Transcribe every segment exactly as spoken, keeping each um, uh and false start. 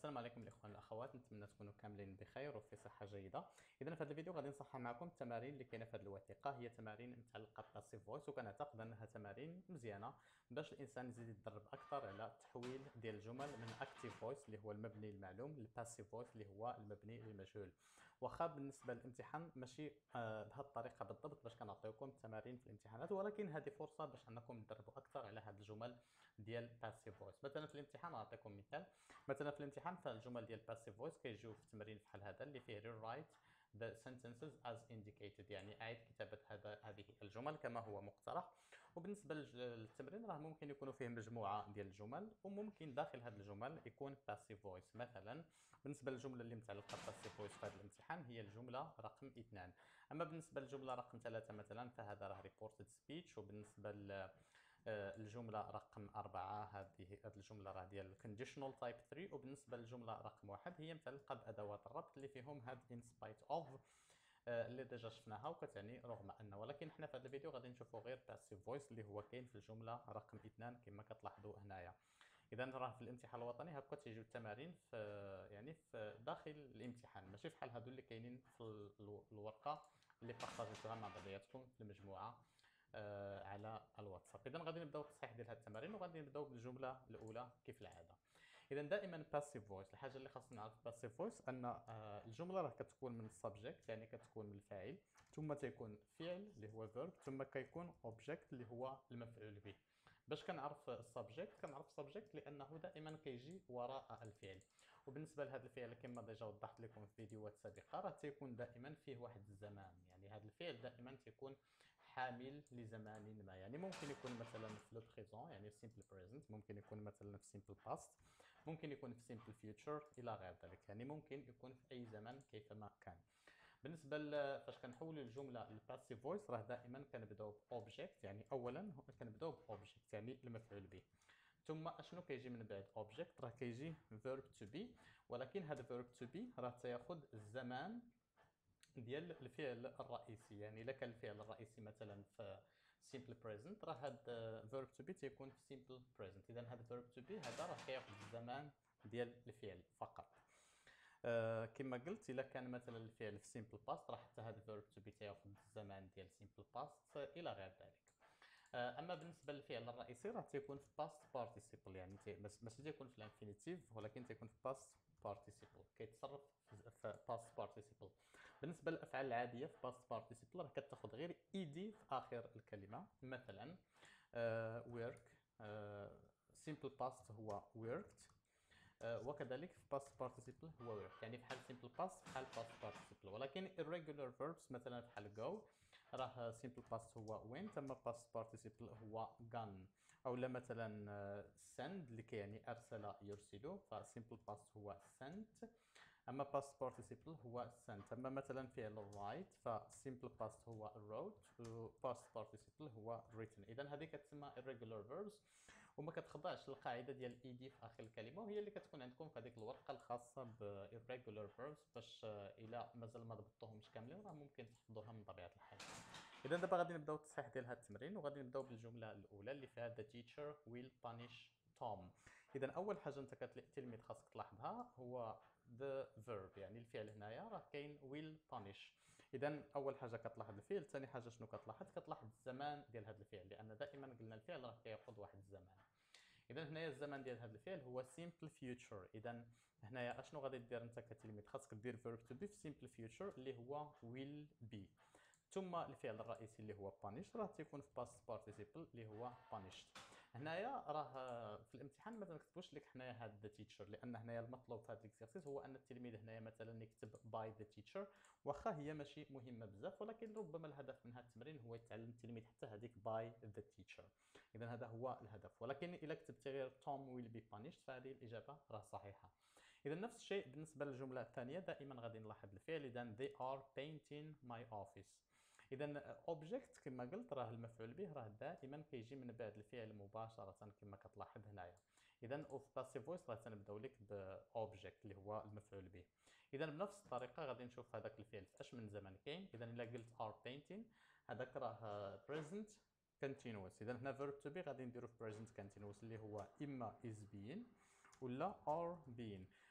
السلام عليكم الاخوان والاخوات، نتمنى تكونوا كاملين بخير وفي صحه جيده. اذا في هذا الفيديو غادي نصحح معكم التمارين اللي كاينه في هذه الوثيقه. هي تمارين متعلقه بالباسيف فويس، وكنعتقد انها تمارين مزيانه باش الانسان يزيد يتدرب اكثر على التحويل ديال الجمل من اكتيف فويس اللي هو المبني المعلوم للباسيف فويس اللي هو المبني للمجهول. واخا بالنسبه للامتحان ماشي آه بهذه الطريقه بالضبط باش كنعطيكم التمارين في الامتحانات، ولكن هذه فرصه باش انكم تدربوا اكثر على هذه الجمل ديال باسيف فويس. مثلا في الامتحان نعطيكم مثال. مثلا في الامتحان فالجمل ديال passive voice كيجيو في تمرين بحال هذا اللي فيه rewrite the sentences as indicated، يعني اعيد كتابه هذا هذه الجمل كما هو مقترح. وبالنسبه للتمرين راه ممكن يكونوا فيه مجموعه ديال الجمل، وممكن داخل هذه الجمل يكون passive voice. مثلا بالنسبه للجمله اللي متعلقه passive voice في هذا الامتحان هي الجمله رقم اثنان. اما بالنسبه للجمله رقم ثلاثة مثلا فهذا راه reported speech. وبالنسبه ل الجملة رقم أربعة هذه هذه الجملة راه ديال conditional type ثلاثة. وبالنسبة للجملة رقم واحد هي متعلقة بأدوات الربط اللي فيهم هاد in spite of اللي ديجا شفناها وكتعني رغم أن. ولكن حنا في هذا الفيديو غادي نشوفوا غير passive voice اللي هو كاين في الجملة رقم اثنان كما كتلاحظوا هنايا. اذا راه في الامتحان الوطني هكا تيجيو التمارين في يعني في داخل الامتحان، ماشي بحال هادو اللي كاينين في الورقه اللي بارطاجيتوها مع بعضياتكم في المجموعه آه على الواتساب. اذا غادي نبداو بالتصحيح ديال هاد التمارين، وغادي نبداو بالجمله الاولى كيف العاده. اذا دائما باسيف فويس، الحاجه اللي خاصنا نعرف باسيف فويس ان آه الجمله راه كتكون من السبجكت، يعني كتكون من الفاعل، ثم تيكون فعل اللي هو فيرب، ثم كيكون اوبجيكت اللي هو المفعول به. باش كنعرف السبجكت؟ كنعرف السبجكت لانه دائما كيجي وراء الفعل. وبالنسبه لهذا الفعل كما ديجا وضحت لكم في فيديوهات سابقه راه تيكون دائما فيه واحد الزمان، يعني هذا الفعل دائما تيكون حامل لزمان ما. يعني ممكن يكون مثلا في لو بريزون يعني في سيمبل بريزنت، ممكن يكون مثلا في سيمبل باست، ممكن يكون في سيمبل فيوتشر الى غير ذلك، يعني ممكن يكون في اي زمن كيفما كان. بالنسبه فاش كنحولوا الجمله للباسيف فويس راه دائما كنبداو باوبجيكت، يعني اولا كنبداو باوبجيكت يعني المفعول به. ثم اشنو كيجي من بعد اوبجيكت؟ راه كيجي verb to be، ولكن هذا verb to be راه تياخذ الزمان ديال الفعل الرئيسي. يعني الا كان الفعل الرئيسي مثلا في simple present راه هذا verb to be تيكون في simple present. اذا هذا verb to be هذا راه كياخذ الزمان ديال الفعل فقط. آه كما قلت الا كان مثلا الفعل في simple past راه حتى هذا verb to be تياخذ الزمان ديال simple past الى غير ذلك. آه اما بالنسبه للفعل الرئيسي راه تيكون في past participle، يعني تي بس ماشي تيكون في الانفينيتيف ولكن تيكون في past participle، كيتصرف في past participle. بالنسبه للافعال العاديه في past participle راه كتاخذ غير ed في اخر الكلمه. مثلا آه work، آه simple past هو worked، آه وكذلك في past participle هو work، يعني بحال simple past بحال past participle. ولكن irregular verbs مثلا بحال go راه simple past هو went، اما past participle هو gone. او مثلا send اللي كيعني ارسل يرسل، ف simple past هو sent، اما past participle هو sent. اما مثلا فعل write ف simple past هو wrote، و past participle هو written. اذا هذه كتسمى irregular verbs وما كتخضعش للقاعده ديال ed في اخر الكلمه، وهي اللي كتكون عندكم في هذيك الورقه الخاصه ب irregular verbs. باش الى مازال ما ضبطوهمش كاملين راه ممكن تحفظوها من طبيعه الحال. اذا دابا غادي نبداو التصحيح ديال هذا التمرين، وغادي نبداو بالجمله الاولى اللي فيها the teacher will punish Tom. اذا اول حاجه انت كتلميذ خاصك تلاحظها هو the verb، يعني الفعل هنايا راه كاين will punish. اذا اول حاجه كتلاحظ الفعل، ثاني حاجه شنو كتلاحظ؟ كتلاحظ الزمان ديال هذا الفعل، لان دائما قلنا الفعل راه كياخذ واحد الزمان. اذا هنايا الزمن ديال هذا الفعل هو simple future. اذا هنايا اشنو غادي دير انت كتلميذ؟ خاصك دير verb to be في simple future اللي هو will be، ثم الفعل الرئيسي اللي هو punish راه تيكون في past participle اللي هو punished. هنايا راه في الامتحان ما تكتبوش لك حنايا هاد the teacher، لان هنايا المطلوب في هذا الاكسرسيس هو ان التلميذ هنايا مثلا يكتب by the teacher، واخا هي ماشي مهمه بزاف، ولكن ربما الهدف من هذا التمرين هو يتعلم التلميذ حتى هذيك by the teacher. اذا هذا هو الهدف. ولكن الا كتبت غير Tom will be punished فهذه الاجابه راه صحيحه. اذا نفس الشيء بالنسبه للجمله الثانيه، دائما غادي نلاحظ الفعل. اذا they are painting my office. اذا اوبجيكت كما قلت راه المفعول به راه دائما كيجي من بعد الفعل مباشره كما كتلاحظ هنايا. اذا اوف باسيف فويس راه تنبداو لك باوبجيكت اللي هو المفعول به. اذا بنفس الطريقه غادي نشوف هذاك الفعل في اش من زمن كاين. اذا الا قلت are painting هذاك راه present continuous. اذا هنا verb to be غادي نديرو في present continuous اللي هو اما is being ولا are being.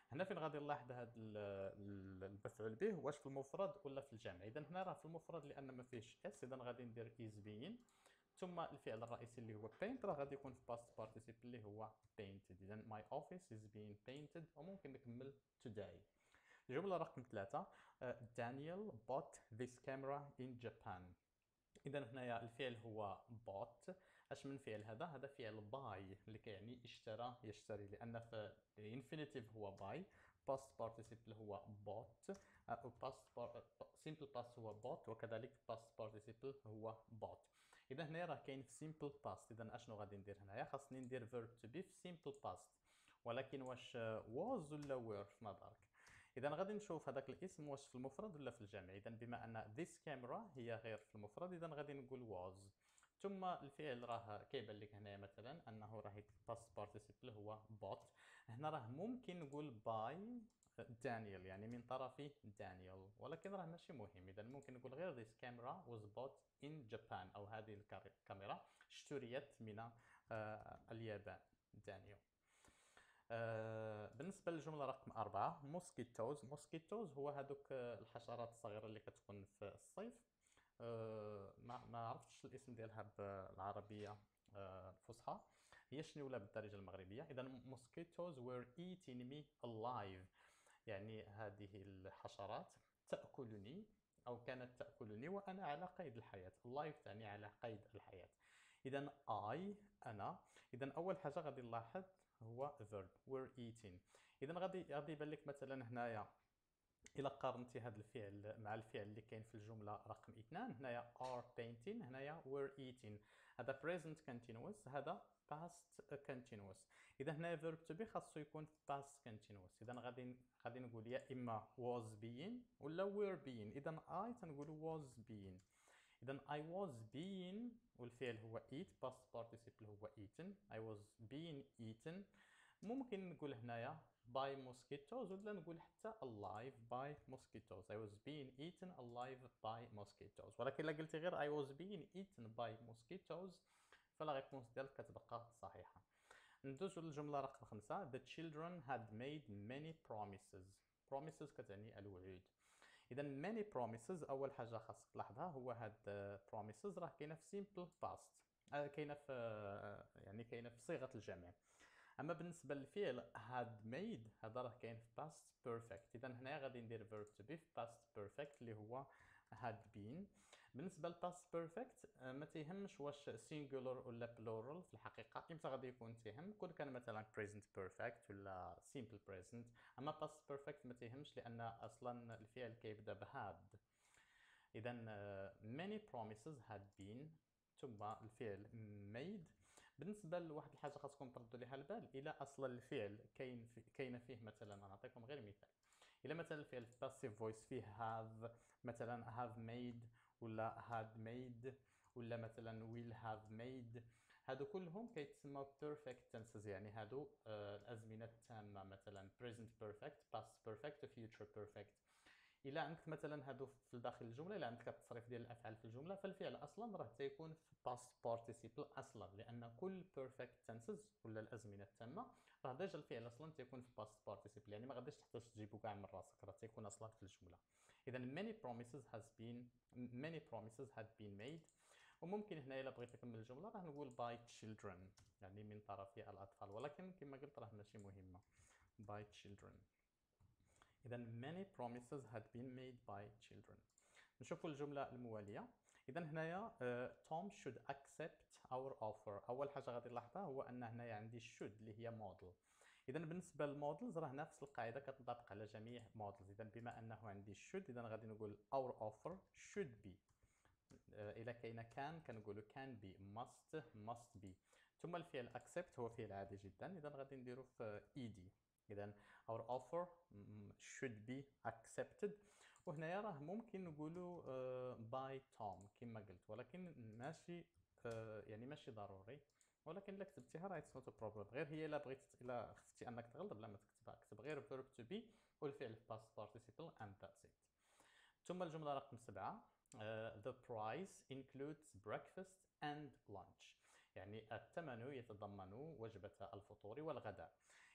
هنا فين غادي نلاحظ هذا المفعول به واش في المفرد ولا في الجمع. اذا هنا راه في المفرد لان ما فيهش اس، اذا غادي ندير is being، ثم الفعل الرئيسي اللي هو paint راه غادي يكون في past participle اللي هو painted. اذا my office is being painted، وممكن نكمل today. الجملة رقم ثلاثة، Daniel bought this camera in Japan. إذا هنايا الفعل هو bought. اش من فعل هذا؟ هذا فعل buy اللي كيعني اشترى يشتري، لأن في infinitive هو buy، past participle هو bought، أو past simple past هو bought، وكذلك past participle هو bought. إذا هنايا راه كاين في simple past، إذا أشنو غادي ندير هنايا؟ خاصني ندير verb to be في simple past، ولكن واش was ولا were في نظرك؟ اذا غادي نشوف هذاك الاسم واش في المفرد ولا في الجمع. اذا بما ان this camera هي غير في المفرد، اذا غادي نقول was. ثم الفعل راه كيبان لك هنا مثلا انه راه past participle هو bought. هنا راه ممكن نقول by دانيال، يعني من طرف دانيال، ولكن راه ماشي مهم. اذا ممكن نقول غير this camera was bought in Japan، او هذه الكاميرا اشتريت من اليابان، دانيال. آه بالنسبه للجمله رقم أربعة، موسكيتوز. موسكيتوز هو هذوك الحشرات الصغيره اللي كتكون في الصيف. آه ما ما عرفتش الاسم ديالها بالعربيه آه الفصحى هي شنو ولا بالدارجه المغربيه. اذا موسكيتوز were eating me alive، يعني هذه الحشرات تاكلني او كانت تاكلني وانا على قيد الحياه. alive تعني على قيد الحياه. اذا I انا. اذا اول حاجه غادي نلاحظ هو verb were eating. اذا غادي غادي يبان لك مثلا هنايا الى قارنتي هذا الفعل مع الفعل اللي كاين في الجمله رقم اثنان، هنايا are painting، هنايا were eating. هذا present continuous، هذا past continuous. اذا هنايا verb to be خاصو يكون past continuous. اذا غادي غادي نقول يا اما was being ولا were being. اذا I تنقول was being. اذا I was being والفعل هو eat، past participle هو eaten. I was being eaten. ممكن نقول هنايا by mosquitoes ولا نقول حتى alive by mosquitoes. I was being eaten alive by mosquitoes. ولكن الا قلتي غير I was being eaten by mosquitoes فلا ريبونس ديالك كتبقى صحيحه. ندوزو للجمله رقم خمسة، the children had made many promises. promises كتعني الوعود. اذا many promises اول حاجه خاصك تلاحظها هو هاد promises راه كاينه في simple past، كاينه في يعني كاينه في صيغه الجمع. اما بالنسبه للفعل had made هذا راه كاين في past perfect. اذا هنا غادي ندير verb to be في past perfect اللي هو had been. بالنسبه ل past perfect ما تيهمش واش singular ولا plural، في الحقيقه امتى غادي يكون تيهم كون كان مثلا present perfect ولا simple present. اما past perfect ما تيهمش لان اصلا الفعل كيبدا ب had. اذا many promises had been ثم الفعل made. بالنسبه لواحد الحاجه خاصكم تردوا ليها البال، الى اصلا الفعل كاين في كاينه فيه مثلا، نعطيكم غير مثال. الى مثلا الفعل في passive voice فيه have، مثلا have made ولا had made ولا مثلا will have made، هادو كلهم كيتسموا perfect tenses، يعني هادو آه الازمنه التامه، مثلا present perfect past perfect future perfect. الا عندك مثلا هادو في داخل الجمله، الا عندك التصريف ديال الافعال في الجمله، فالفعل اصلا راه تيكون في past participle اصلا، لان كل perfect tenses ولا الازمنه التامه راه ديجا الفعل اصلا تيكون في past participle، يعني ما غاديش تحتاج تجيبو كاع من راسك، راه تيكون اصلا في الجمله. اذا many promises has been many promises had been made. وممكن هنا الا بغيت نكمل الجمله راه نقول by children، يعني من طرف الاطفال، ولكن كما قلت راه ماشي مهمه by children. إذا many promises had been made by children. نشوفوا الجملة الموالية. إذا هنايا uh, Tom should accept our offer. أول حاجة غادي نلاحظها هو أن هنايا عندي should اللي هي model. إذا بالنسبة للمودلز راه نفس القاعدة كتنطبق على جميع models. إذا بما أنه عندي should إذا غادي نقول our offer should be. إذا كاينة كان كنقولوا can be، must must be. ثم الفعل accept هو فعل عادي جدا، إذا غادي نديرو في ed. إذا our offer should be accepted. وهنايا راه ممكن نقولوا by Tom كما قلت، ولكن ماشي يعني ماشي ضروري، ولكن الا كتبتيها راه it's not a problem. غير هي الا بغيتي الا خفتي انك تغلط بلا ما تكتبها، اكتب غير verb to be والفعل في past participle and that's it. ثم الجملة رقم سبعة، uh, the price includes breakfast and lunch، يعني الثمن يتضمن وجبة الفطور والغداء.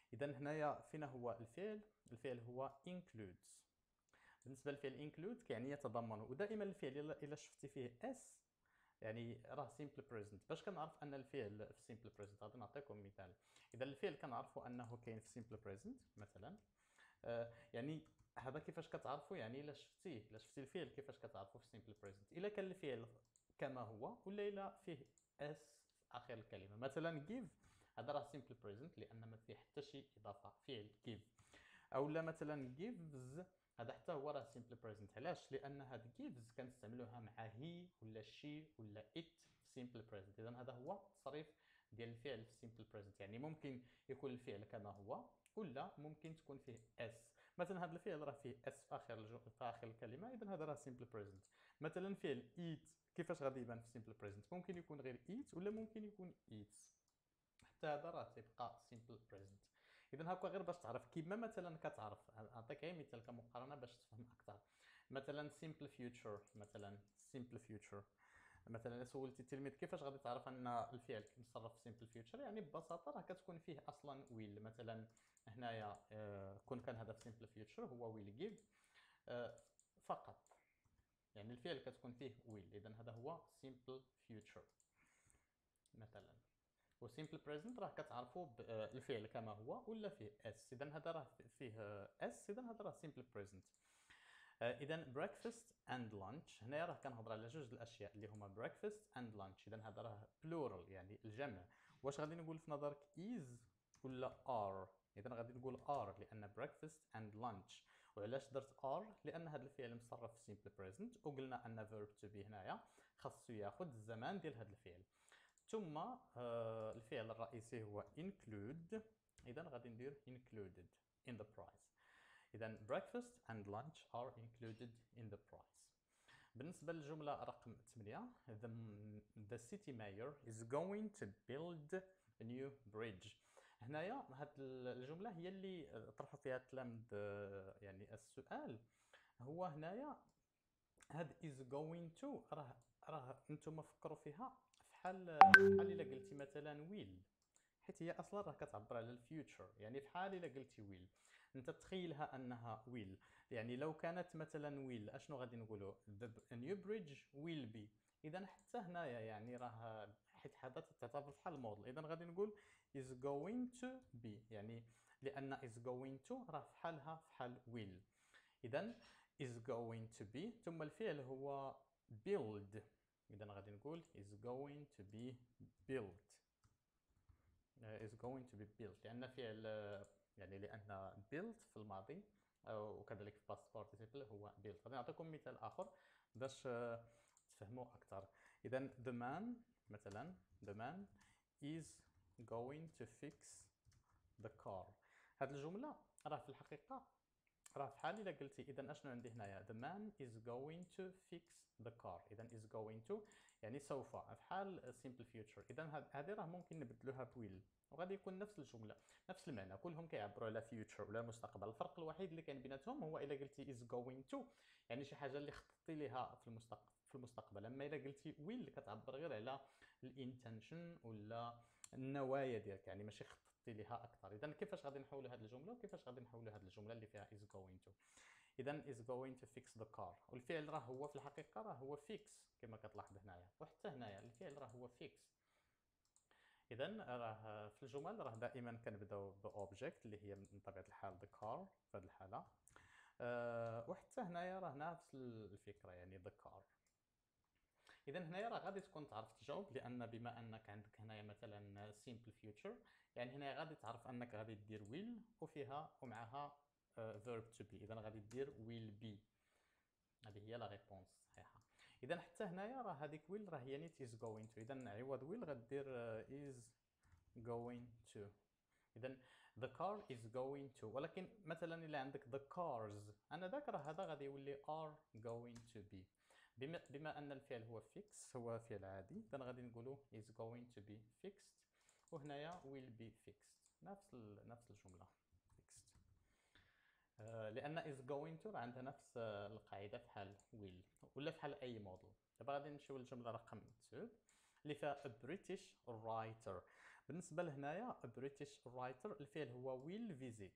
اذا هنايا فينا هو الفعل؟ الفعل هو includes. بالنسبه للفعل include كيعني يتضمن، ودائما الفعل الا شفتي فيه اس يعني راه simple present. باش كنعرف ان الفعل في simple present؟ غادي نعطيكم مثال. اذا الفعل كنعرفوا انه كاين في simple present مثلا، آه يعني هذا كيفاش كتعرفوا؟ يعني الا شفتيه الا شفتي الفعل كيفاش كتعرفوا في simple present؟ الا كان الفعل كما هو ولا الا فيه اس في اخر الكلمه. مثلا give هذا راه simple present لان ما فيه حتى شي اضافه، فعل give. او لا مثلا gives هذا حتى هو راه simple present. علاش؟ لان هاد gives كنستعملوها مع هي ولا شي ولا it في simple present. اذا هذا هو التصريف ديال الفعل في simple present. يعني ممكن يكون الفعل كما هو ولا ممكن تكون فيه اس. مثلا هذا الفعل راه فيه اس في اخر الجو... في اخر الكلمه، اذا هذا راه simple present. مثلا فعل eat كيفاش غادي يبان في simple present؟ ممكن يكون غير eat ولا ممكن يكون eats، حتى هذا راه تيبقى simple present. اذا هكا غير باش تعرف، كيما مثلا كتعرف نعطيك غير مثال كمقارنه باش تفهم اكثر. مثلا simple future، مثلا simple future مثلا سولتي التلميذ كيفاش غادي تعرف ان الفعل كيتصرف في simple future؟ يعني ببساطه راه كتكون فيه اصلا will. مثلا هنايا آه كون كان هذا في simple future هو will give آه فقط، يعني الفعل كتكون فيه will. اذا هذا هو simple future مثلا. و simple present راه كتعرفوا الفعل كما هو ولا فيه اس. اذا هذا راه فيه اس، اذا هذا راه simple present. اذا breakfast and lunch هنا راه كنهضر على جوج الاشياء اللي هما breakfast and lunch. اذا هذا راه plural يعني الجمع. واش غادي نقول في نظرك is ولا are؟ اذا غادي نقول are لان breakfast and lunch. وعلاش درت are؟ لان هذا الفعل مصرف في simple present وقلنا ان verb to be هنايا خاصو ياخذ الزمان ديال هذا الفعل. ثم آه الفعل الرئيسي هو include. اذا غادي ندير included in the price. اذا breakfast and lunch are included in the price. بالنسبه للجمله رقم ثمانية، the, the city mayor is going to build a new bridge. هنايا هاد الجمله هي اللي طرحوا فيها التلاميذ يعني السؤال. هو هنايا هاد is going to راه راه نتوما فكروا فيها فحال فحال الا قلتي مثلا will، حيت هي اصلا راه كتعبر على الفيوتشر. يعني فحال الا قلتي will انت تخيلها انها will. يعني لو كانت مثلا will اشنو غادي نقولوا؟ the new bridge will be. اذا حتى هنايا يعني راه حيت هذا تعتبر بحال الموديل، اذا غادي نقول is going to be، يعني لان is going to راه فحالها فحال will. اذا is going to be ثم الفعل هو build. اذا غادي نقول is going to be built. uh, is going to be built لان فعل يعني لان built في الماضي وكذلك في past participle هو built. غادي نعطيكم مثال اخر باش تفهموا اكثر. اذا the man مثلا the man is going to fix the car. هذه الجمله راه في الحقيقه راه فحال الا قلتي اذا اشنو عندي هنايا the man is going to fix the car. اذا is going to يعني سوف فحال simple future. اذا هذه راه ممكن نبدلوها ب will وغادي يكون نفس الجمله نفس المعنى، كلهم كيعبروا على future ولا المستقبل. الفرق الوحيد اللي كاين بيناتهم هو الا قلتي is going to يعني شي حاجه اللي خططتي ليها في المستقبل في المستقبل، اما الا قلتي will كتعبر غير على الانتنشن ولا النوايا ديالك، يعني ماشي خططتي ليها اكثر. اذا كيفاش غادي نحولوا هذه الجمله وكيفاش غادي نحولوا هذه الجمله اللي فيها is going to؟ اذا is going to fix the car والفعل راه هو في الحقيقه راه هو fix كما كتلاحظ هنايا، وحتى هنايا الفعل راه هو fix. اذا راه في الجمل راه دائما كنبداو باوبجيكت اللي هي من طبيعه الحال the car في هذه الحاله. أه وحتى هنايا راه نفس الفكره يعني the car. اذا هنايا راه غادي تكون تعرف تجاوب، لان بما انك عندك هنايا مثلا simple future يعني هنايا غادي تعرف انك غادي دير will وفيها ومعها uh, verb to be. اذا غادي دير will be، هذه هي لا ريبونس صحيحه. اذا حتى هنايا راه هذيك will راه هي نيت is going to. اذا عوض will غدير uh, is going to. اذا the car is going to. ولكن مثلا الا عندك the cars انا ذاك راه هذا غادي يولي are going to be. بما, بما ان الفعل هو fix هو فعل عادي، اذا غادي نقولوا is going to be fixed وهنايا will be fixed. نفس نفس الجمله fixed. آه لان is going to عندها نفس القاعده بحال will ولا بحال اي موديل. دابا غادي نمشيو للجمله رقم اثنين اللي فيها a British writer. بالنسبه لهنايا بريتيش رايتر الفعل هو will visit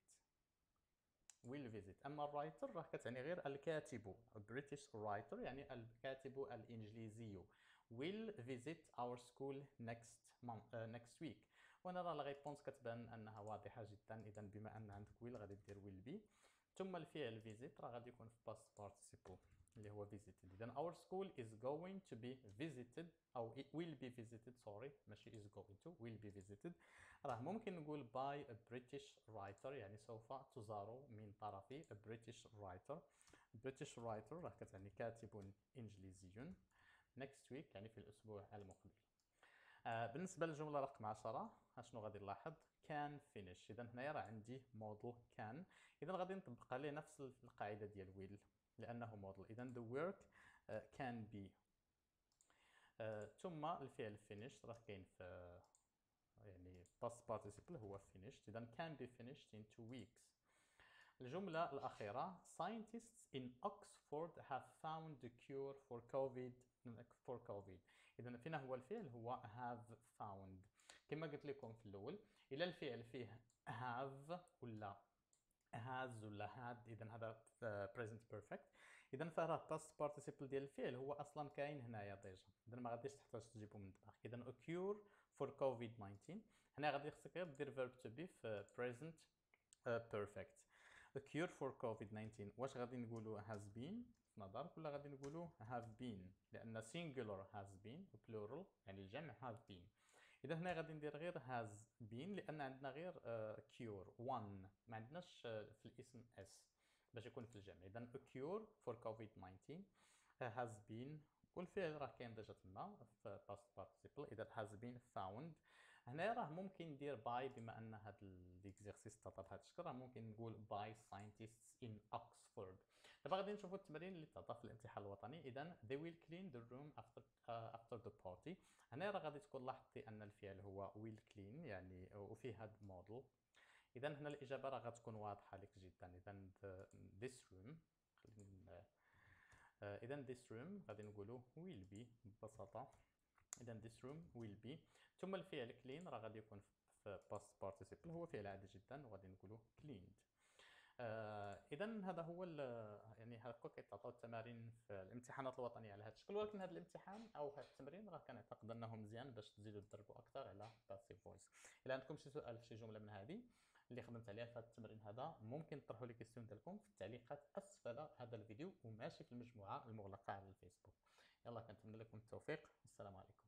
will visit. اما الرايتر راه كتعني غير الكاتب. بريتيش رايتر يعني الكاتب الانجليزي will visit our school next month uh, next week. وهنا راه لا ريبونس كتبان انها واضحه جدا. اذا بما ان عندك will غادي دير will be، ثم الفعل visit راه غادي يكون في past participle اللي هو visited. اذا our school is going to be visited او it will be visited sorry ماشي is going to will be visited. راه ممكن نقول by a British writer يعني سوف تزار من طرف a British writer. British writer راه كتعني كاتب انجليزي. next week يعني في الاسبوع المقبل. آه بالنسبه للجمله رقم عشرة شنو غادي نلاحظ؟ can finish. اذا هنايا راه عندي model can، اذا غادي نطبق عليه نفس القاعده ديال will لانه model. اذا the work uh, can be uh, ثم الفعل finish راه كاين في يعني past participle هو finished. اذا can be finished in two weeks. الجملة الأخيرة scientists in Oxford have found a cure for COVID for COVID. إذا فينا هو الفعل هو have found. كما قلت لكم في الأول إلى الفعل فيه have ولا has ولا had إذا هذا present perfect. إذا فراه past participle ديال الفعل هو أصلا كاين هنايا ديجا. إذا ما غاديش تحتاج تجيبو من الدماغ. إذا a cure for COVID nineteen هنا غادي خصك غير دير verb to be في present perfect. a cure for COVID nineteen واش غادي نقولوا has been في نظرك ولا غادي نقولوا have been؟ لأن singular has been و plural يعني الجمع have been. إذا هنا غادي ندير غير has been لأن عندنا غير uh, cure one ما عندناش uh, في الاسم s باش يكون في الجمع. إذا a cure for COVID nineteen uh, has been والفعل راه كاين ديجا تما في past participle. إذا has been found هنا راه ممكن ندير باي بما ان هذا ليكزيرسيس تطلب بهذا الشكل راه ممكن نقول باي scientists in Oxford. دابا غادي نشوفوا التمرين اللي تعطى في الامتحان الوطني. اذا they will clean the room after uh, after the party. هنا راه غادي تكون لاحظتي ان الفعل هو will clean يعني وفيه هذا الموديل. اذا هنا الاجابه راه غتكون واضحه لك جدا. اذا this room اذا this room غادي نقولوا will be ببساطه. اذا this room will be ثم الفعل clean راه غادي يكون في past participle هو فعل عادي جدا وغادي نقولوا cleaned. آه اذا هذا هو يعني هكا كيتعطاو التمارين في الامتحانات الوطنيه على هذا الشكل. ولكن هذا الامتحان او هذا التمرين راه كنعتقد انه مزيان باش تزيدوا تدربوا اكثر على passive voice. الا عندكم شي سؤال في شي جمله من هذه اللي خدمت عليها في هذا التمرين هذا ممكن تطرحوا لي كيسيون ديالكم في التعليقات اسفل هذا الفيديو وماشي في المجموعه المغلقه على الفيسبوك. يلا كنتمنى لكم التوفيق. السلام عليكم.